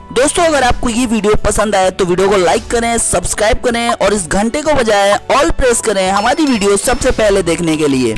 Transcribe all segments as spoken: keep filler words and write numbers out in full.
दोस्तों अगर आपको ये वीडियो पसंद आए तो वीडियो को लाइक करें, सब्सक्राइब करें और इस घंटे को बजाय ऑल प्रेस करें हमारी वीडियो सबसे पहले देखने के लिए।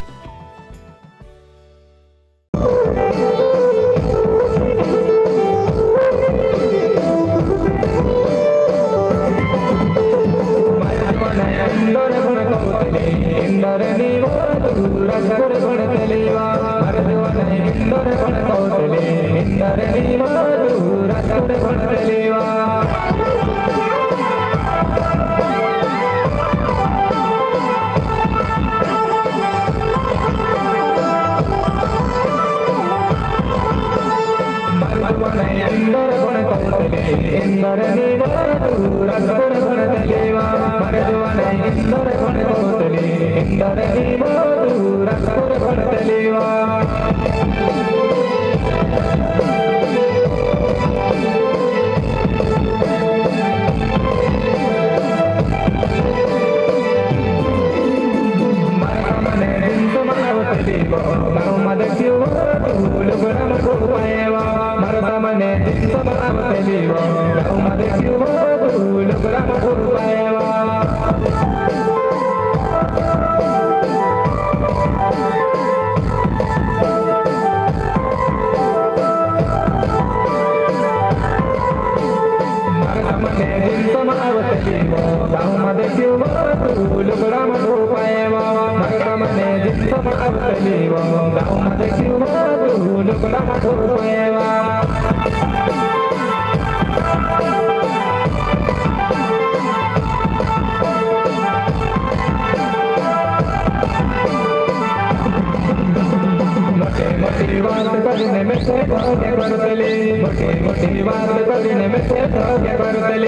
मोटी बात करने में से भाग्य बरतले, मोटी मोटी बात करने में से भाग्य बरतले।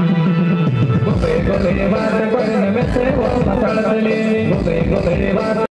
गोबे गोबे बात करने में से वो मसड़ले, गोबे गोबे बात